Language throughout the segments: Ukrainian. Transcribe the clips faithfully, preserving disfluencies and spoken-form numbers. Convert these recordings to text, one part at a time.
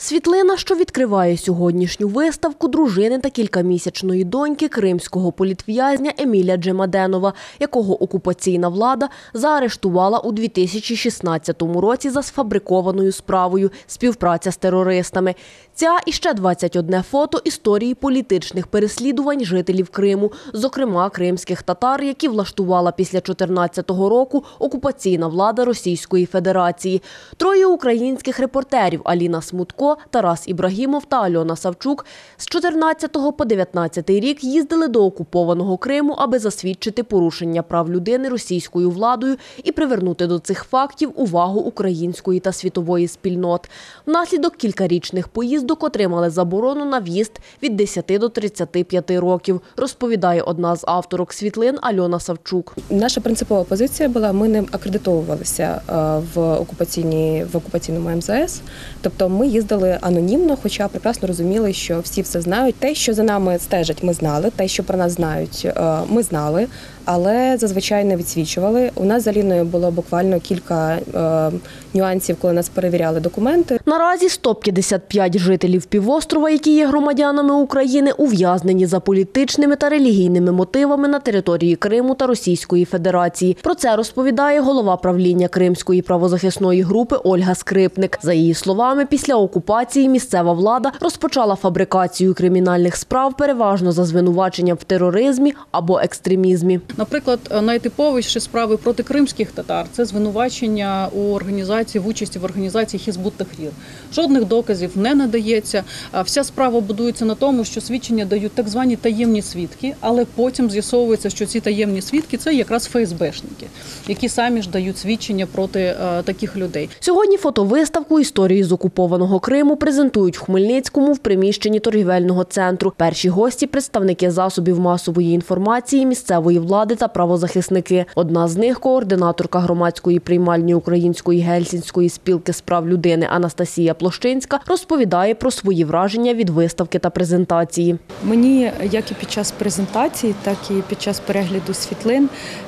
Світлина, що відкриває сьогоднішню виставку дружини та кількамісячної доньки кримського політв'язня Еміля Джемаденова, якого окупаційна влада заарештувала у дві тисячі шістнадцятому році за сфабрикованою справою «Співпраця з терористами». Ця і ще двадцять одне фото історії політичних переслідувань жителів Криму, зокрема кримських татар, які влаштувала після чотирнадцятого року окупаційна влада Російської Федерації. Троє українських репортерів – Аліна Смутко, Тарас Ібрагімов та Альона Савчук – з чотирнадцятого по дев'ятнадцятий рік їздили до окупованого Криму, аби засвідчити порушення прав людини російською владою і привернути до цих фактів увагу української та світової спільнот. Внаслідок кількарічних поїздок отримали заборону на в'їзд від десяти до тридцяти п'яти років, розповідає одна з авторок світлин Альона Савчук. Наша принципова позиція була, ми не акредитовувалися в, окупаційній, в окупаційному ем зе ес, тобто ми їздили анонімно, хоча прекрасно розуміли, що всі все знають. Те, що за нами стежать, ми знали, те, що про нас знають, ми знали, але зазвичай не відсвічували. У нас з Аліною було буквально кілька е, нюансів, коли нас перевіряли документи. Наразі сто п'ятдесят п'ять жителів півострова, які є громадянами України, ув'язнені за політичними та релігійними мотивами на території Криму та Російської Федерації. Про це розповідає голова правління Кримської правозахисної групи Ольга Скрипник. За її словами, після окупації місцева влада розпочала фабрикацію кримінальних справ переважно за звинуваченням в тероризмі або екстремізмі. Наприклад, найтиповіші справи проти кримських татар – це звинувачення у організації, в участі в організації Хізбут-Тахрір. Жодних доказів не надається. Вся справа будується на тому, що свідчення дають так звані таємні свідки, але потім з'ясовується, що ці таємні свідки – це якраз ФСБшники, які самі ж дають свідчення проти таких людей. Сьогодні фотовиставку «Історії з окупованого Криму» презентують в Хмельницькому в приміщенні торгівельного центру. Перші гості – представники засобів масової інформації, місцевої влади та правозахисники. Одна з них – координаторка громадської приймальні Української гельсінської спілки з прав людини Анастасія Площинська розповідає про свої враження від виставки та презентації. Мені, як і під час презентації, так і під час перегляду світлин,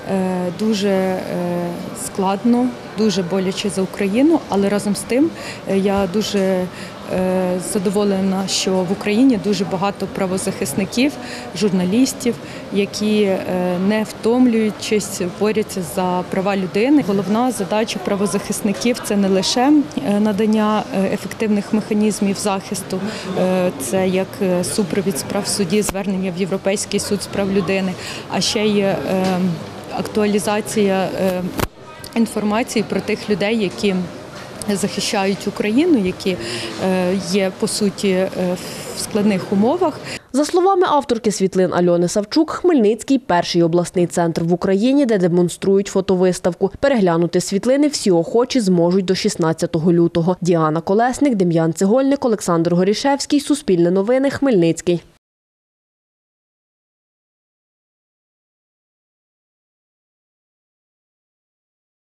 дуже складно, дуже боляче за Україну, але разом з тим я дуже задоволена, що в Україні дуже багато правозахисників, журналістів, які не втомлюючись борються за права людини. Головна задача правозахисників – це не лише надання ефективних механізмів захисту, це як супровід справ в суді, звернення в Європейський суд з прав людини, а ще є актуалізація інформації про тих людей, які захищають Україну, які є, по суті, в складних умовах. За словами авторки світлин Альони Савчук, Хмельницький – перший обласний центр в Україні, де демонструють фотовиставку. Переглянути світлини всі охочі зможуть до шістнадцятого лютого. Діана Колесник, Дем'ян Цегольник, Олександр Горішевський. Суспільне новини. Хмельницький.